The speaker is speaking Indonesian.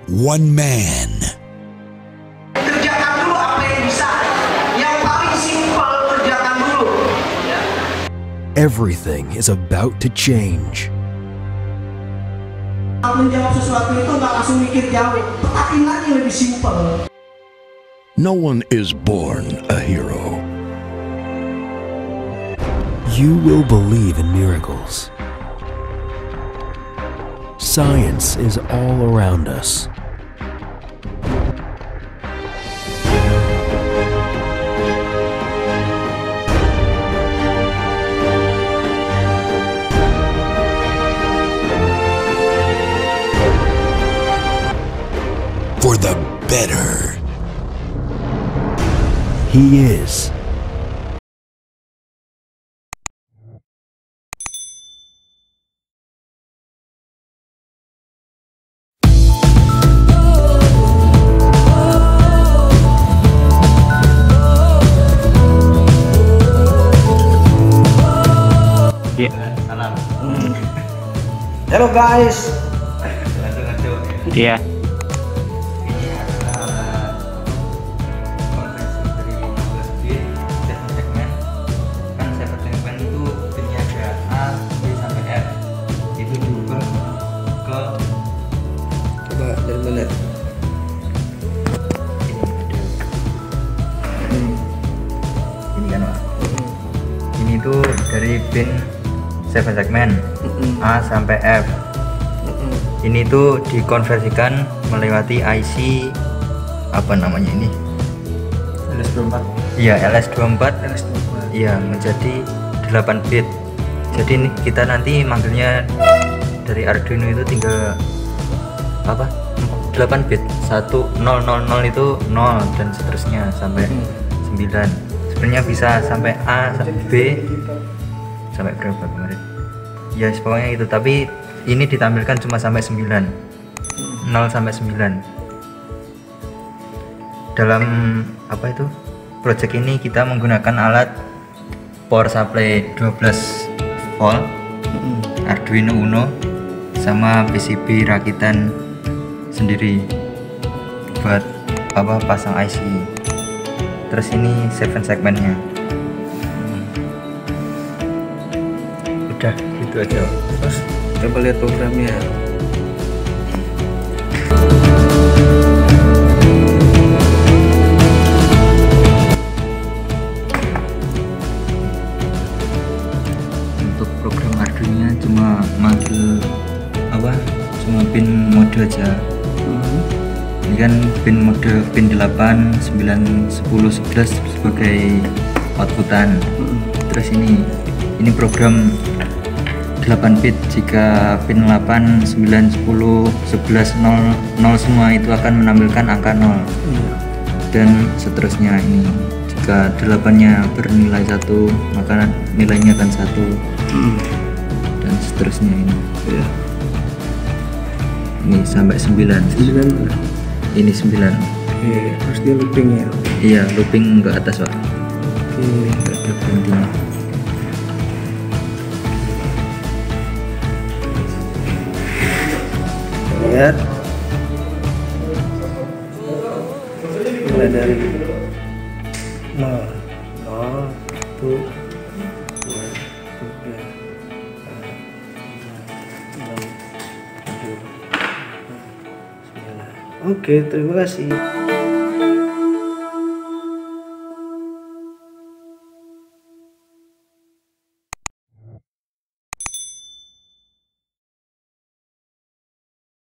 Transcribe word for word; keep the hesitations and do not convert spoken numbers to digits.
one man. Kerjakan dulu apa yang bisa. Yang paling simpel kerjakan dulu. Everything is about to change. Menjawab sesuatu itu nggak langsung mikir jauh. Tetapi lagi lebih simpel. No one is born a hero. You will believe in miracles. Science is all around us. For the better. He is. Iya. Salam. Halo guys. Iya. Ini adalah konversi dari lima belas bit seven segment. Kan seven segment itu bitnya ada A, B sampai F. Itu diukur ke Coba dari mana? ini kan Pak. Ini tuh dari pin seven segment A sampai F. Ini tuh dikonversikan melewati I C apa namanya ini? L S dua puluh empat. Iya, L S dua puluh empat. L S dua puluh empat. Iya, menjadi delapan bit. Jadi nih kita nanti manggilnya dari Arduino itu tinggal apa? delapan bit. satu nol nol nol itu nol dan seterusnya sampai sembilan. Sebenarnya bisa sampai A sampai B sampai berapa kemarin? Ya, pokoknya itu, tapi ini ditampilkan cuma sampai sembilan. nol sampai sembilan. Dalam apa itu? Project ini kita menggunakan alat power supply dua belas volt, Arduino Uno, sama P C B rakitan sendiri buat apa pasang I C. Terus ini seven segmentnya. Udah gitu aja. Terus coba lihat programnya. Untuk program Arduino cuma manggil apa? Cuma pin mode aja. Ini kan pin mode pin delapan, sembilan, sepuluh, sebelas sebagai outputan. Terus ini ini program delapan bit. Jika pin delapan, sembilan, sepuluh, sebelas, nol, nol semua itu akan menampilkan angka nol. Dan seterusnya ini. Jika delapan-nya bernilai satu, maka nilainya akan satu. Dan seterusnya ini. Ya. Ini sampai sembilan. Sembilan. Ini sembilan. Oke, terus dia looping ya. Iya, looping ke atas, Pak. Oke. Nggak ada berhentinya. Lihat. Mulai dari nol, nol, satu, dua, tiga, empat, lima, enam, tujuh, delapan, sembilan. Oke, terima kasih.